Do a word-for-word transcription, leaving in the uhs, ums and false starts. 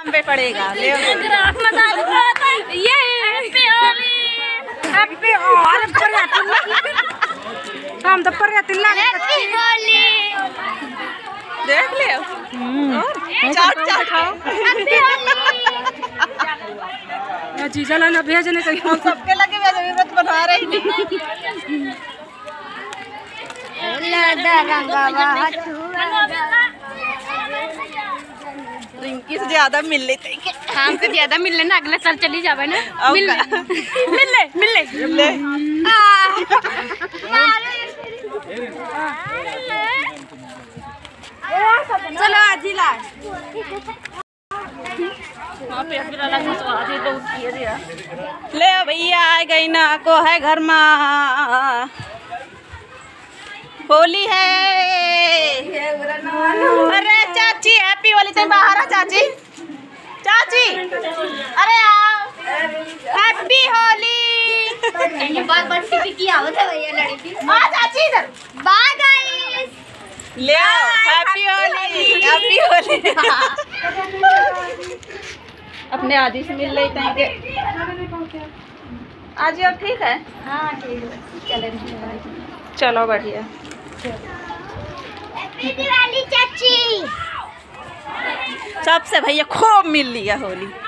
हम पे पड़ेगा। ले ये हैप्पी होली, हैप्पी हम तो पर तिल्ला हैप्पी होली देख ले। चाट चाट खाओ। हैप्पी होली जीजा ला ना भेजने कहीं हम सबके लगे भेजे मत बनवा रही नहीं। रिंकी से ज्यादा मिल लेते हम से ज्यादा मिल लेना अगले साल चली जावे ना। मिल ले मिल ले मिल ले मिल ले चलो जिला ले भैया आ गई ना को है घर में होली है। अरे चाची हैप्पी होली से बाहर आ चाची चाची अरे आओ हैप्पी होली। ये बात बात की आवत है भैया लड़की आ चाची इधर बाय गाइस ले आओ हैप्पी होली हैप्पी होली। अपने आदि से मिल लेते हैं कि आज अब ठीक है। हाँ ठीक है चले चलो बढ़िया। चाची सबसे भैया खूब मिल लिया होली।